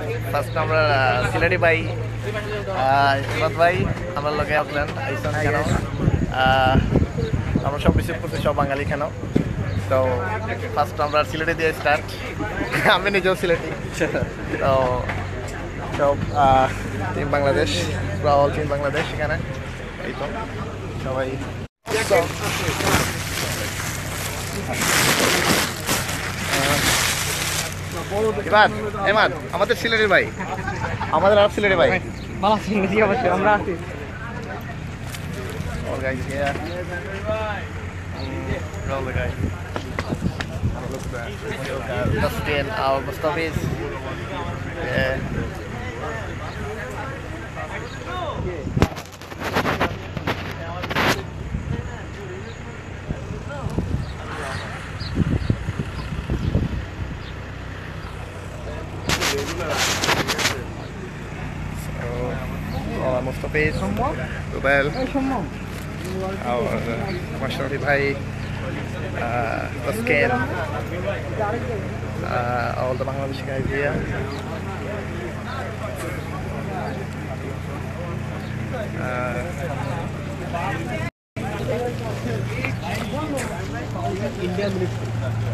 First আমরা সিলেটি ভাই ইসমাত ভাই আমরা লগে অকল্যান্ড আইসন কেন আমরা সব রিসিভ করছি সব বাঙালি কেন তো ফার্স্ট আমরা সিলেটি দিয়ে স্টার্ট আমি নিজেও সিলেটি তো সব team Bangladesh all team Bangladesh এখানে এই তো সবাই এমান আমাদের সিলেটের ভাই আমাদের আর সিলেটের ভাই ভালো আছি অবশ্যই আমরা আছি all guys here all the guys look at our Mustafis yeah Mustafis, Rubel, our Mashrafi Bhai, Taskin, all the Bangladeshi guys here. Indian military.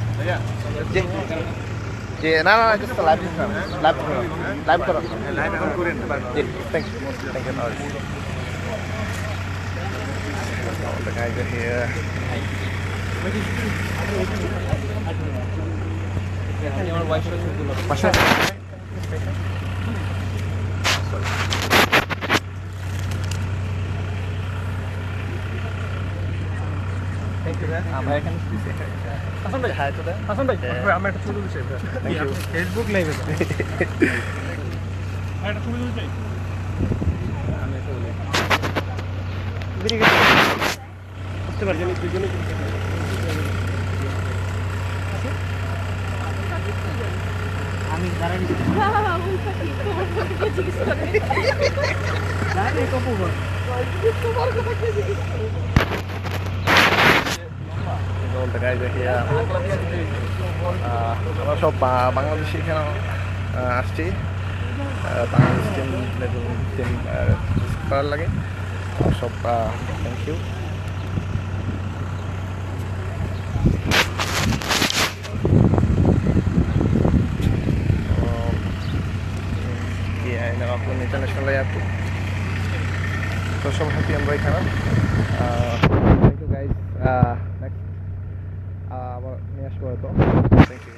Yeah, no, just a live program. Live program. Live program. Thank you. All the guys are here. Thank you, man. I can say hi to them. Hasan bhai, I'm at a photo to share. Thank you. Facebook live. I'm at a photo to share. Very good. What's the version? আমি দাঁড়াই নি বাবা উল্টা কি তোমার জিজ্ঞেস করে দাঁড়াই কপু বল তোমার কথা কি জিজ্ঞেস all the guys are here. আমরা সব বাংলাদেশি এখানে আসছি বাংলাদেশ টিম করার লাগে সব thank you in Auckland International Airport so সব হ্যাপি আমরা এখানে thank you guys next আবার নিয়ে আসবো তো থ্যাংক ইউ